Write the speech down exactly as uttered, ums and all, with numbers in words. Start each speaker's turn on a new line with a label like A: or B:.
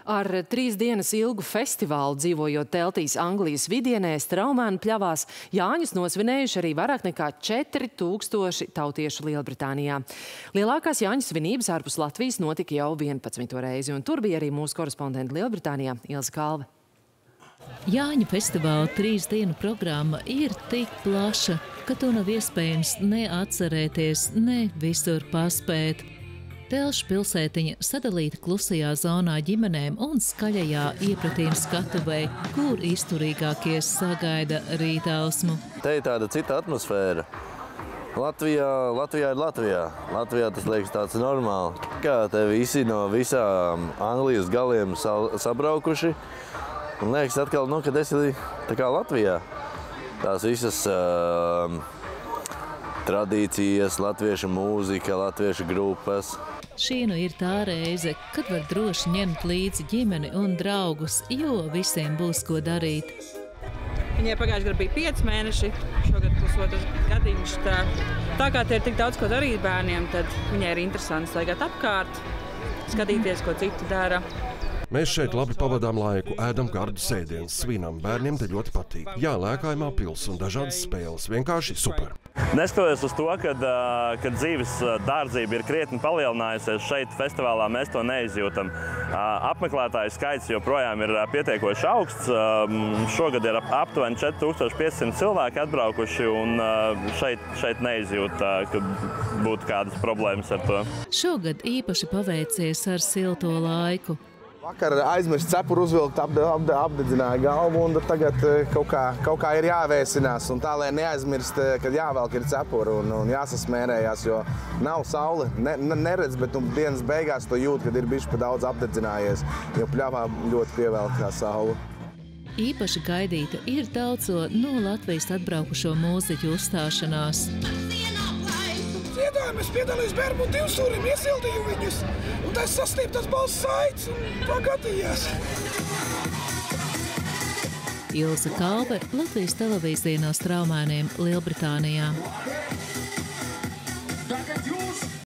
A: Ar trīs dienas ilgu festivālu dzīvojot teltīs Anglijas vidienē, Straumēnu pļavās, Jāņus nosvinējuši arī vairāk nekā četri tūkstoši tautiešu Lielbritānijā. Lielākās Jāņu svinības ārpus Latvijas notika jau vienpadsmito reizi, un tur bija arī mūsu korespondente Lielbritānijā Ilze Kalve.
B: Jāņu festivāla trīs dienu programma ir tik plaša, ka to nav iespējams ne atcerēties, ne visur paspēt. Telšu pilsētiņa sadalīta klusajā zonā ģimenēm un skaļajā iepratīm skatuvē, kur izturīgākie sagaida rītausmu.
C: Te ir tāda cita atmosfēra. Latvijā, Latvijā ir Latvijā. Latvijā tas liekas tāds normāli. Kā te visi no visām Anglijas galiem sabraukuši. Un liekas atkal, nu, kad esi tā kā Latvijā. Tās visas uh, tradīcijas, latviešu mūzika, latviešu grupas.
B: Šī nu ir tā reize, kad var droši ņemt līdzi ģimeni un draugus, jo visiem būs ko darīt.
D: Viņai pagājušajā gadā bija pieci mēneši, šogad pusotrs gadiņš. Tā, tā kā te ir tik daudz ko darīt bērniem, tad viņai ir interesanti staigāt apkārt, skatīties, ko citi dara.
E: Mēs šeit labi pavadām laiku, ēdam gardu sēdienus, svinam, bērniem te ļoti patīk. Jā, lēkājumā pils un dažādas spēles, vienkārši super.
F: Neskatoties uz to, kad, kad dzīves dārdzība ir krietni palielinājusies, šeit festivālā mēs to neizjūtam. Apmeklētāju skaits joprojām ir pietiekoši augsts. Šogad ir aptuveni četri tūkstoši pieci simti cilvēki atbraukuši un šeit, šeit neizjūt, ka būtu kādas problēmas ar to.
B: Šogad īpaši paveicies ar silto laiku.
G: Vakar aizmirst cepuru uzvilkt, ap, ap, apdedzināja galvu, un tagad kaut kā, kaut kā ir jāvēsinās. Un tā, lai neaizmirst, kad jāvelk ir cepura un, un jāsasmērējās, jo nav saule, ne, neredz, bet un dienas beigās to jūt, kad ir bišķi pa daudz apdedzinājies, jo pļavā ļoti pievelk kā saule.
B: Īpaši gaidīta ir daudzo no Latvijas atbraukušo mūziķu uzstāšanās.
H: Dziedājumā es piedalījos bērnu divsūrim, iesildīju viņus, un tas sasniegtas balss saites un pagatījās.
B: Ilze Kalve, Latvijas televīzija no Straumēniem, Lielbritānijā.